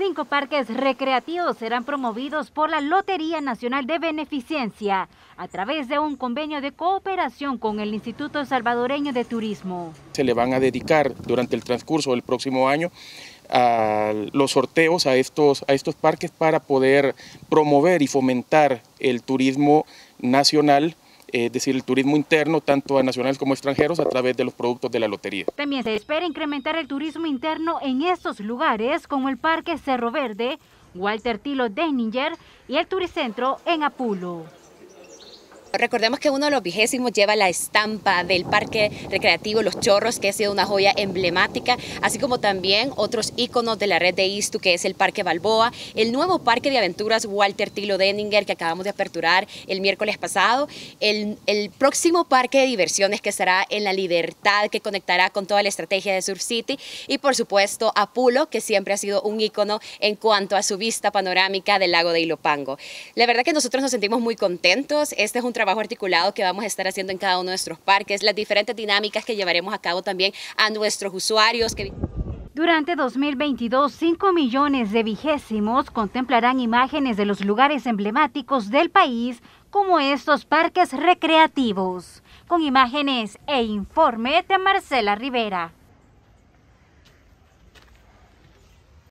5 parques recreativos serán promovidos por la Lotería Nacional de Beneficencia a través de un convenio de cooperación con el Instituto Salvadoreño de Turismo. Se le van a dedicar durante el transcurso del próximo año a los sorteos a estos parques para poder promover y fomentar el turismo nacional, es decir, el turismo interno, tanto a nacionales como extranjeros, a través de los productos de la lotería. También se espera incrementar el turismo interno en estos lugares, como el Parque Cerro Verde, Walter Tilo Denninger y el Turicentro en Apulo. Recordemos que uno de los 20º lleva la estampa del parque recreativo Los Chorros, que ha sido una joya emblemática, así como también otros íconos de la red de ISTU, que es el Parque Balboa, el nuevo parque de aventuras Walter Tilo Denninger, que acabamos de aperturar el miércoles pasado, el próximo parque de diversiones que estará en La Libertad, que conectará con toda la estrategia de Surf City, y por supuesto Apulo, que siempre ha sido un ícono en cuanto a su vista panorámica del lago de Ilopango. La verdad que nosotros nos sentimos muy contentos. Este es un trabajo articulado que vamos a estar haciendo en cada uno de nuestros parques, las diferentes dinámicas que llevaremos a cabo también a nuestros usuarios. Durante 2022, 5 millones de vigésimos contemplarán imágenes de los lugares emblemáticos del país, como estos parques recreativos. Con imágenes e informe de Marcela Rivera.